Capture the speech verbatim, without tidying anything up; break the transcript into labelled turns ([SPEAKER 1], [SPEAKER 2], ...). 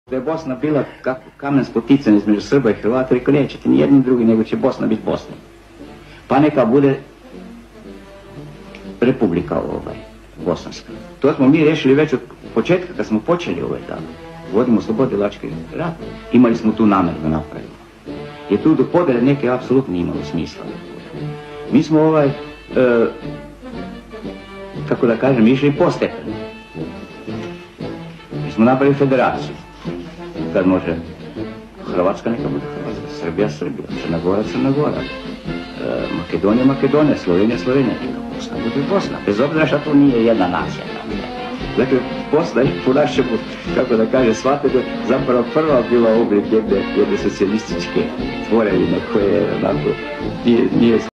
[SPEAKER 1] Da je Bosna bila kamen spotican između Srba i Hrvata, rekao nećete ni jedni drugi, nego će Bosna biti Bosna. Pa neka bude republika ovaj, bosanska. To smo mi rešili već od početka, kad smo počeli ovaj dan. Vodimo slobodilački rat, imali smo tu nameru da napravimo. Jer tu do podele neke apsolutno nije imalo smisla. Mi smo ovaj, e, kako da kažem, išli postepeno. Mi smo napravili federaciju. Kad može Hrvatska, neka bude Hrvatska, Srbija, Srbija, Crna Gora, Crna Gora, e, Makedonija, Makedonija, Slovenija, Slovenija, neka Bosna bude Bosna, bez obzira što to nije jedna nacija. Dakle, Bosna je po našemu, kako da kaže, shvatite, zapravo prva bila oblik jedne, jedne socijalističke tvorevine koje onako nije, nije